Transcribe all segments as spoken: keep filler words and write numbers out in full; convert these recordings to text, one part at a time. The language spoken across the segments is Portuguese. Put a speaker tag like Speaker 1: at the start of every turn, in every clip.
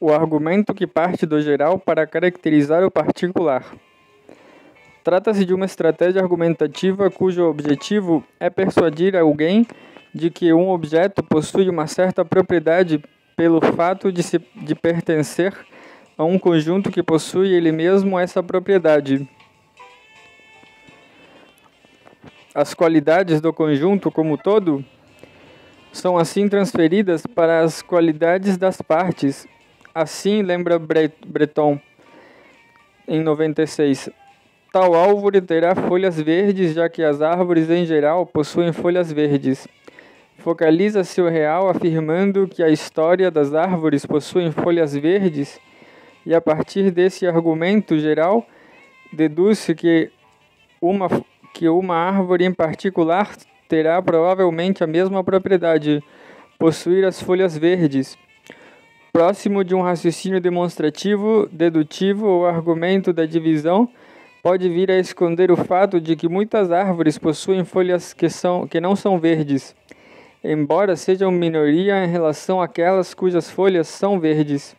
Speaker 1: O argumento que parte do geral para caracterizar o particular. Trata-se de uma estratégia argumentativa cujo objetivo é persuadir alguém de que um objeto possui uma certa propriedade pelo fato de, se, de pertencer a um conjunto que possui ele mesmo essa propriedade. As qualidades do conjunto como todo são assim transferidas para as qualidades das partes. Assim, lembra Breton, em noventa e seis, tal árvore terá folhas verdes, já que as árvores em geral possuem folhas verdes. Focaliza-se o real afirmando que a história das árvores possui folhas verdes, e a partir desse argumento geral, deduz-se que uma, que uma árvore em particular terá provavelmente a mesma propriedade, possuir as folhas verdes. Próximo de um raciocínio demonstrativo, dedutivo ou argumento da divisão, pode vir a esconder o fato de que muitas árvores possuem folhas que, são, que não são verdes, embora sejam minoria em relação àquelas cujas folhas são verdes.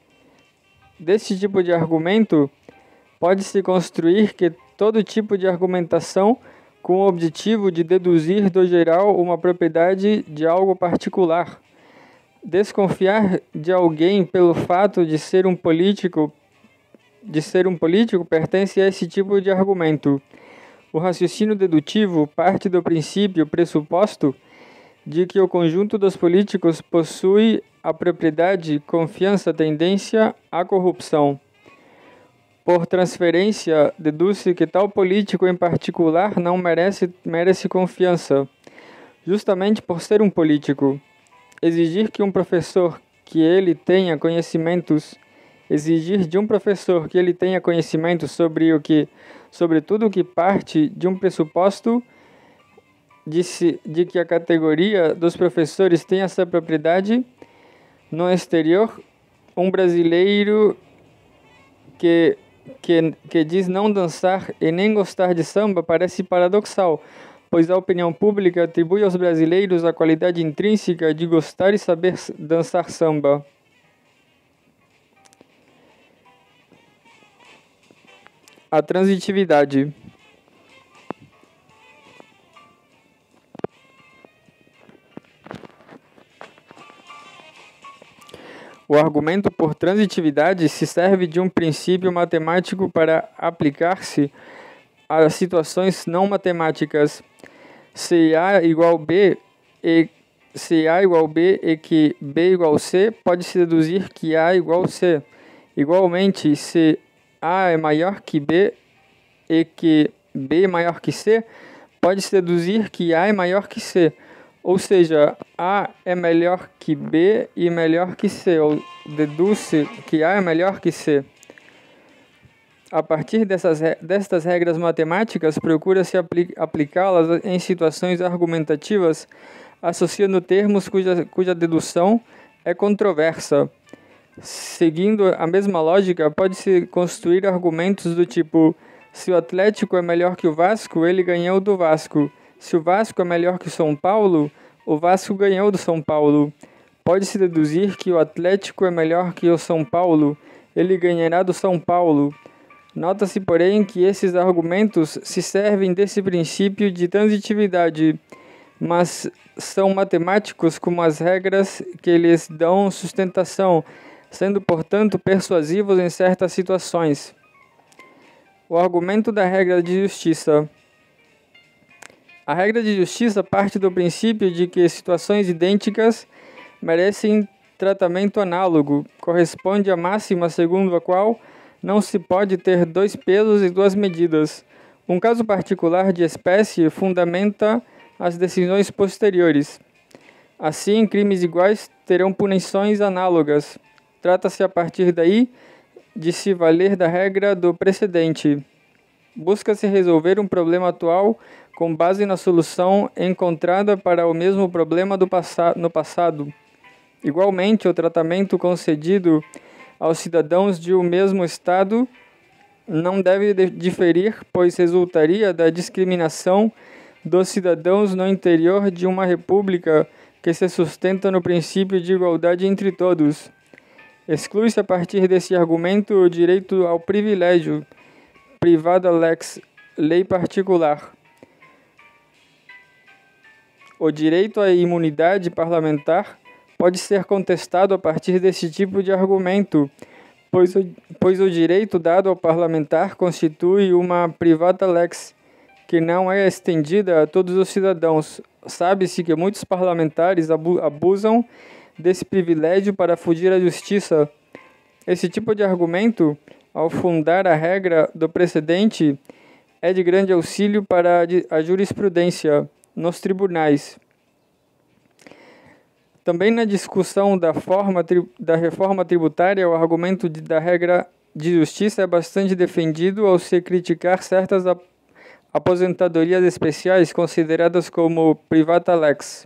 Speaker 1: Deste tipo de argumento, pode-se construir que todo tipo de argumentação com o objetivo de deduzir do geral uma propriedade de algo particular. Desconfiar de alguém pelo fato de ser um político, de ser um político pertence a esse tipo de argumento. O raciocínio dedutivo parte do princípio pressuposto de que o conjunto dos políticos possui a propriedade, confiança, tendência à corrupção. Por transferência, deduz-se que tal político em particular não merece, merece confiança, justamente por ser um político. Exigir que um professor que ele tenha conhecimentos, exigir de um professor que ele tenha conhecimentos sobre o que, sobre tudo o que parte de um pressuposto de, se, de que a categoria dos professores tem essa propriedade. No exterior, um brasileiro que, que, que diz não dançar e nem gostar de samba parece paradoxal, pois a opinião pública atribui aos brasileiros a qualidade intrínseca de gostar e saber dançar samba. A transitividade. O argumento por transitividade se serve de um princípio matemático para aplicar-se a situações não matemáticas. Se A igual B e se A igual B e que B igual C, pode-se deduzir que A igual C. Igualmente, se A é maior que B e que B é maior que C, pode-se deduzir que A é maior que C. Ou seja, A é melhor que B e melhor que C, ou deduz-se que A é melhor que C. A partir dessas, destas regras matemáticas, procura-se apli aplicá-las em situações argumentativas, associando termos cuja, cuja dedução é controversa. Seguindo a mesma lógica, pode-se construir argumentos do tipo: se o Atlético é melhor que o Vasco, ele ganhou do Vasco. Se o Vasco é melhor que o São Paulo, o Vasco ganhou do São Paulo. Pode-se deduzir que o Atlético é melhor que o São Paulo, ele ganhará do São Paulo. Nota-se, porém, que esses argumentos se servem desse princípio de transitividade, mas são matemáticos como as regras que lhes dão sustentação, sendo, portanto, persuasivos em certas situações. O argumento da regra de justiça. A regra de justiça parte do princípio de que situações idênticas merecem tratamento análogo. Corresponde à máxima segundo a qual não se pode ter dois pesos e duas medidas. Um caso particular de espécie fundamenta as decisões posteriores. Assim, crimes iguais terão punições análogas. Trata-se a partir daí de se valer da regra do precedente. Busca-se resolver um problema atual com base na solução encontrada para o mesmo problema do passa- no passado. Igualmente, o tratamento concedido aos cidadãos de um mesmo Estado não deve diferir, pois resultaria da discriminação dos cidadãos no interior de uma república que se sustenta no princípio de igualdade entre todos. Exclui-se a partir desse argumento o direito ao privilégio, privada lex, lei particular. O direito à imunidade parlamentar pode ser contestado a partir desse tipo de argumento, pois o, pois o direito dado ao parlamentar constitui uma privata lex, que não é estendida a todos os cidadãos. Sabe-se que muitos parlamentares abu abusam desse privilégio para fugir à justiça. Esse tipo de argumento, ao fundar a regra do precedente, é de grande auxílio para a jurisprudência nos tribunais. Também na discussão da, forma, da reforma tributária, o argumento de, da regra de justiça é bastante defendido ao se criticar certas ap aposentadorias especiais consideradas como privata lex.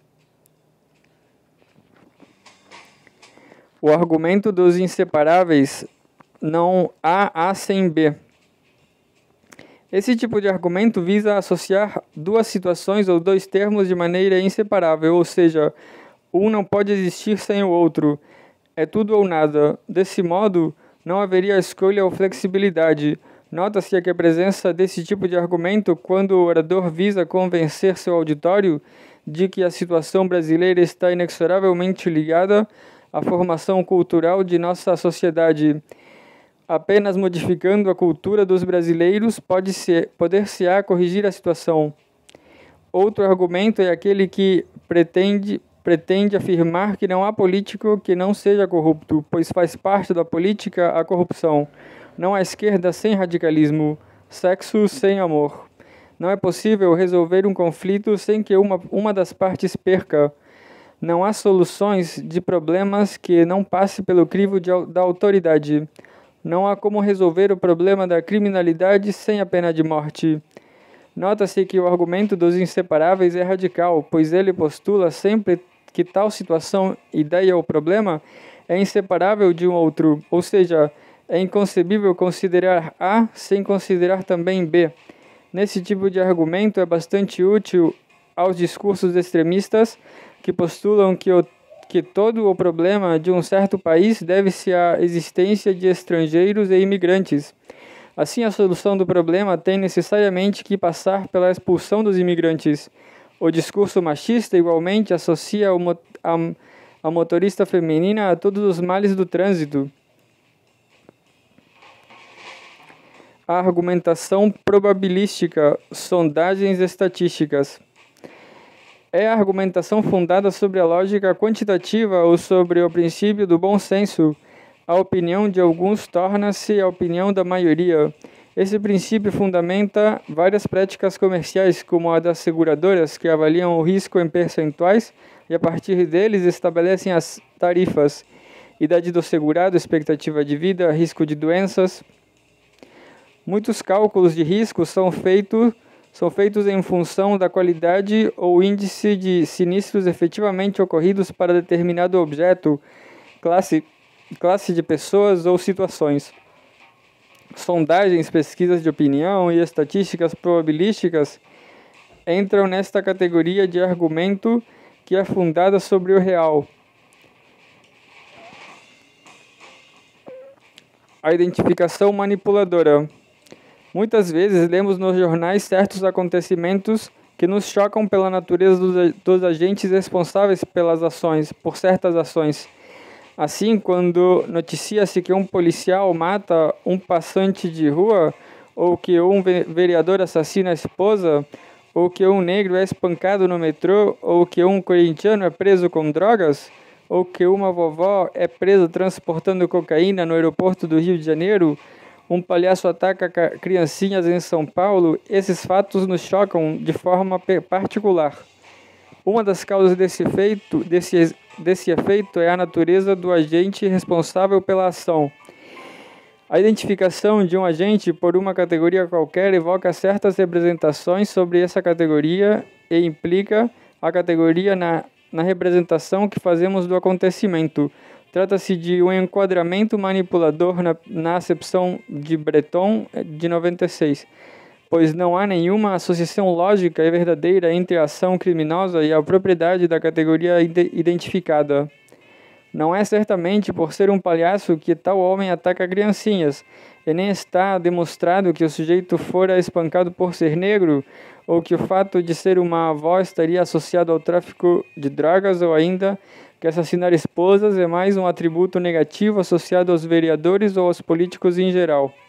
Speaker 1: O argumento dos inseparáveis não há A sem B. Esse tipo de argumento visa associar duas situações ou dois termos de maneira inseparável, ou seja, um não pode existir sem o outro. É tudo ou nada. Desse modo, não haveria escolha ou flexibilidade. Nota-se que a presença desse tipo de argumento quando o orador visa convencer seu auditório de que a situação brasileira está inexoravelmente ligada à formação cultural de nossa sociedade. Apenas modificando a cultura dos brasileiros pode-se, poder-se-á corrigir a situação. Outro argumento é aquele que pretende pretende afirmar que não há político que não seja corrupto, pois faz parte da política a corrupção. Não há esquerda sem radicalismo, sexo sem amor. Não é possível resolver um conflito sem que uma, uma das partes perca. Não há soluções de problemas que não passe pelo crivo de, da autoridade. Não há como resolver o problema da criminalidade sem a pena de morte. Nota-se que o argumento dos inseparáveis é radical, pois ele postula sempre que tal situação, ideia ou problema é inseparável de um outro, ou seja, é inconcebível considerar A sem considerar também B. Nesse tipo de argumento é bastante útil aos discursos extremistas que postulam que, o, que todo o problema de um certo país deve-se à existência de estrangeiros e imigrantes. Assim, a solução do problema tem necessariamente que passar pela expulsão dos imigrantes. O discurso machista, igualmente, associa a, a motorista feminina a todos os males do trânsito. A argumentação probabilística, sondagens estatísticas. É a argumentação fundada sobre a lógica quantitativa ou sobre o princípio do bom senso. A opinião de alguns torna-se a opinião da maioria. Esse princípio fundamenta várias práticas comerciais, como a das seguradoras, que avaliam o risco em percentuais e, a partir deles, estabelecem as tarifas, idade do segurado, expectativa de vida, risco de doenças. Muitos cálculos de risco são, feito, são feitos em função da qualidade ou índice de sinistros efetivamente ocorridos para determinado objeto, classe, classe de pessoas ou situações. Sondagens, pesquisas de opinião e estatísticas probabilísticas entram nesta categoria de argumento que é fundada sobre o real. A identificação manipuladora. Muitas vezes lemos nos jornais certos acontecimentos que nos chocam pela natureza dos, dos agentes responsáveis pelas ações, por certas ações. Assim, quando noticia-se que um policial mata um passante de rua, ou que um vereador assassina a esposa, ou que um negro é espancado no metrô, ou que um corintiano é preso com drogas, ou que uma vovó é presa transportando cocaína no aeroporto do Rio de Janeiro, um palhaço ataca criancinhas em São Paulo, esses fatos nos chocam de forma particular. Uma das causas desse efeito, desse, desse efeito é a natureza do agente responsável pela ação. A identificação de um agente por uma categoria qualquer evoca certas representações sobre essa categoria e implica a categoria na, na representação que fazemos do acontecimento. Trata-se de um enquadramento manipulador na, na acepção de Breton de noventa e seis. Pois não há nenhuma associação lógica e verdadeira entre a ação criminosa e a propriedade da categoria identificada. Não é certamente por ser um palhaço que tal homem ataca criancinhas, e nem está demonstrado que o sujeito fora espancado por ser negro, ou que o fato de ser uma avó estaria associado ao tráfico de drogas, ou ainda que assassinar esposas é mais um atributo negativo associado aos vereadores ou aos políticos em geral.